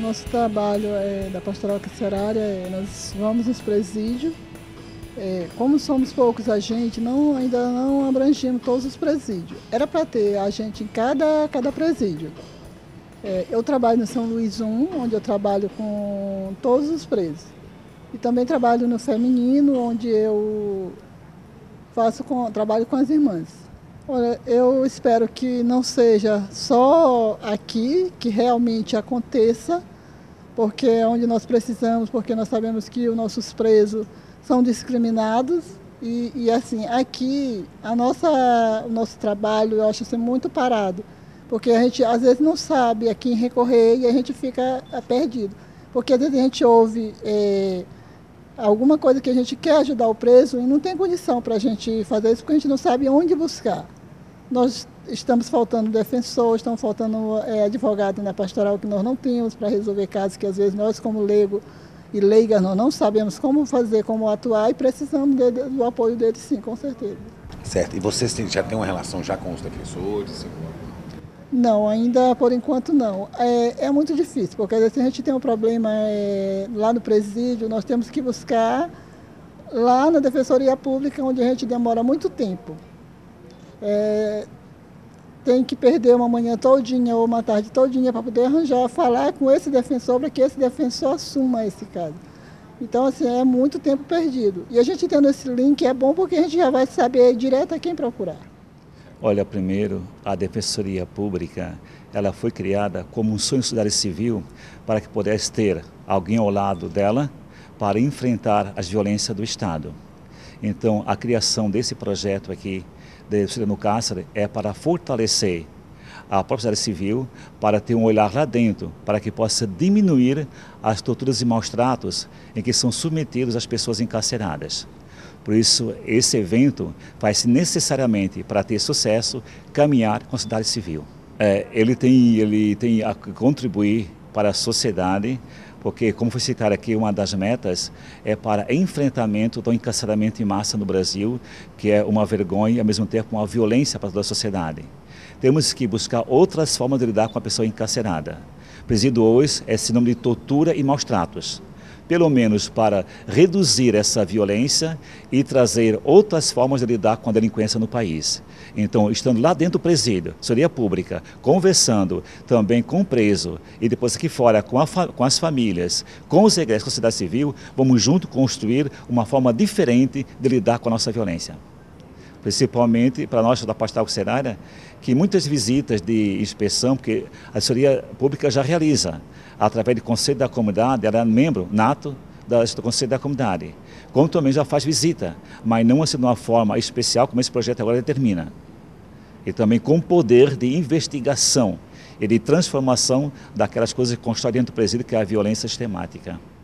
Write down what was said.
nosso trabalho da pastoral carcerária, nós vamos nos presídios. Como somos poucos agentes, ainda não abrangimos todos os presídios. Era para ter agente em cada presídio. Eu trabalho no São Luís I, onde eu trabalho com todos os presos. E também trabalho no feminino, onde eu trabalho com as irmãs. Olha, eu espero que não seja só aqui que realmente aconteça, porque é onde nós precisamos, porque nós sabemos que os nossos presos são discriminados e assim, aqui o nosso trabalho eu acho assim, muito parado, porque a gente às vezes não sabe a quem recorrer e a gente fica perdido, porque às vezes a gente ouve alguma coisa que a gente quer ajudar o preso e não tem condição para a gente fazer isso, porque a gente não sabe onde buscar. Nós estamos faltando defensor, estamos faltando advogado na pastoral que nós não tínhamos para resolver casos que às vezes nós como leigo e leigas nós não sabemos como fazer, como atuar e precisamos do apoio deles sim, com certeza. Certo. E vocês já têm uma relação já com os defensores? Não, ainda por enquanto não. É muito difícil, porque às vezes a gente tem um problema lá no presídio, nós temos que buscar lá na Defensoria Pública, onde a gente demora muito tempo. Tem que perder uma manhã todinha ou uma tarde todinha para poder falar com esse defensor para que esse defensor assuma esse caso. Então, assim, é muito tempo perdido. E a gente tendo esse link é bom porque a gente já vai saber direto a quem procurar. Olha, primeiro, a Defensoria Pública, ela foi criada como um sonho da sociedade civil para que pudesse ter alguém ao lado dela para enfrentar as violências do Estado. Então, a criação desse projeto aqui, no cárcere, é para fortalecer a própria sociedade civil, para ter um olhar lá dentro, para que possa diminuir as torturas e maus-tratos em que são submetidos as pessoas encarceradas. Por isso, esse evento faz-se necessariamente, para ter sucesso, caminhar com a sociedade civil. Ele tem a contribuir para a sociedade, porque, como foi citado aqui, uma das metas é para enfrentamento do encarceramento em massa no Brasil, que é uma vergonha e, ao mesmo tempo, uma violência para toda a sociedade. Temos que buscar outras formas de lidar com a pessoa encarcerada. Presídio hoje é sinônimo de tortura e maus-tratos, pelo menos para reduzir essa violência e trazer outras formas de lidar com a delinquência no país. Então, estando lá dentro do presídio, Defensoria Pública, conversando também com o preso e depois aqui fora com as famílias, com os egressos, com a sociedade civil, vamos junto construir uma forma diferente de lidar com a nossa violência. Principalmente para nós da pastoral carcerária, que muitas visitas de inspeção, porque a Defensoria Pública já realiza, através do Conselho da Comunidade, ela é membro nato do Conselho da Comunidade, como também já faz visita, mas não assim de uma forma especial como esse projeto agora determina. E também com poder de investigação e de transformação daquelas coisas que constroem dentro do presídio, que é a violência sistemática.